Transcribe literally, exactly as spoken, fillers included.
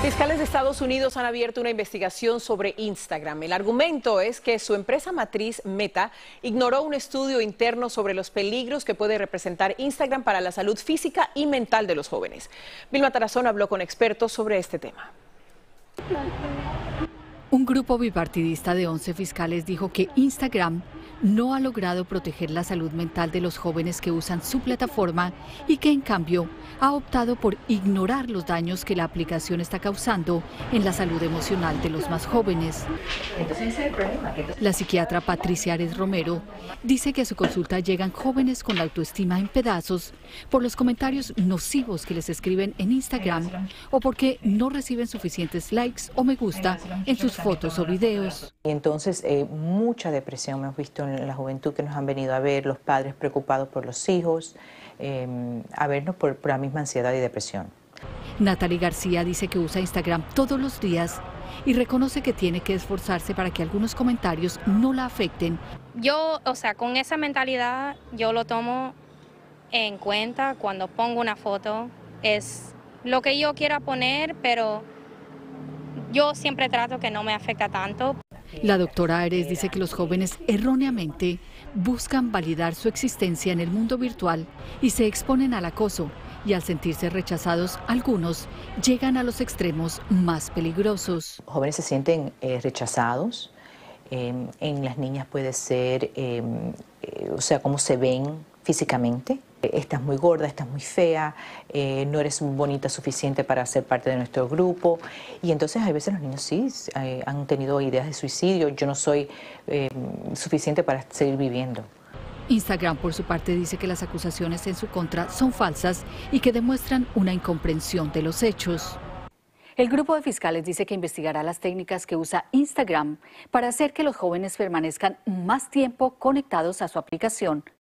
Fiscales de Estados Unidos han abierto una investigación sobre Instagram. El argumento es que su empresa matriz, Meta, ignoró un estudio interno sobre los peligros que puede representar Instagram para la salud física y mental de los jóvenes. Vilma Tarazón habló con expertos sobre este tema. Un grupo bipartidista de once fiscales dijo que Instagram no ha logrado proteger la salud mental de los jóvenes que usan su plataforma y que en cambio ha optado por ignorar los daños que la aplicación está causando en la salud emocional de los más jóvenes. Entonces ese es el problema. La psiquiatra Patricia Ares Romero dice que a su consulta llegan jóvenes con la autoestima en pedazos por los comentarios nocivos que les escriben en Instagram o porque no reciben suficientes likes o me gusta en sus fotos o videos. Y entonces eh, mucha depresión hemos visto en la juventud que nos han venido a ver, los padres preocupados por los hijos, eh, a vernos por, por la misma ansiedad y depresión. Natalie García dice que usa Instagram todos los días y reconoce que tiene que esforzarse para que algunos comentarios no la afecten. Yo, o sea, con esa mentalidad yo lo tomo en cuenta cuando pongo una foto. Es lo que yo quiera poner, pero yo siempre trato que no me afecta tanto. La doctora Ares dice que los jóvenes erróneamente buscan validar su existencia en el mundo virtual y se exponen al acoso, y al sentirse rechazados, algunos llegan a los extremos más peligrosos. Los jóvenes se sienten eh, rechazados, eh, en las niñas puede ser, eh, eh, o sea, cómo se ven físicamente. Estás muy gorda, estás muy fea, eh, no eres bonita suficiente para ser parte de nuestro grupo. Y entonces a veces los niños sí eh, han tenido ideas de suicidio. Yo no soy eh, suficiente para seguir viviendo. Instagram, por su parte, dice que las acusaciones en su contra son falsas y que demuestran una incomprensión de los hechos. El grupo de fiscales dice que investigará las técnicas que usa Instagram para hacer que los jóvenes permanezcan más tiempo conectados a su aplicación.